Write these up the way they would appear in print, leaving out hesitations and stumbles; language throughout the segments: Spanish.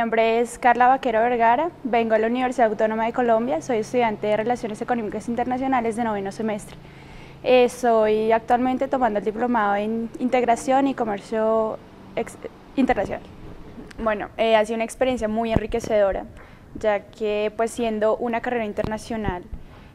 nombre es Carla Vaquero Vergara, vengo a la Universidad Autónoma de Colombia, soy estudiante de Relaciones Económicas Internacionales de noveno semestre. Estoy actualmente tomando el diplomado en Integración y Comercio Internacional. Bueno, ha sido una experiencia muy enriquecedora, ya que pues siendo una carrera internacional,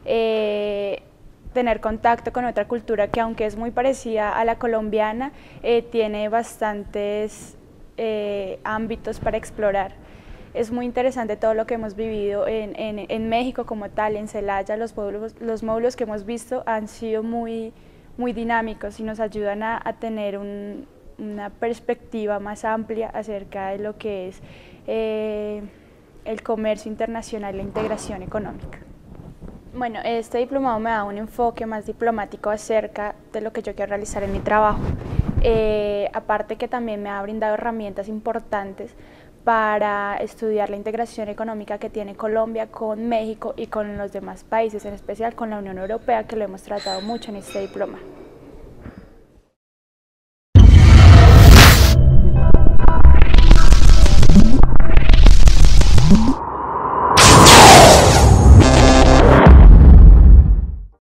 tener contacto con otra cultura que aunque es muy parecida a la colombiana, tiene bastantes ámbitos para explorar. Es muy interesante todo lo que hemos vivido en México como tal, en Celaya, los módulos que hemos visto han sido muy dinámicos y nos ayudan a tener una perspectiva más amplia acerca de lo que es el comercio internacional y la integración económica. Bueno, este diplomado me da un enfoque más diplomático acerca de lo que yo quiero realizar en mi trabajo. Aparte que también me ha brindado herramientas importantes para estudiar la integración económica que tiene Colombia con México y con los demás países, en especial con la Unión Europea, que lo hemos tratado mucho en este diploma.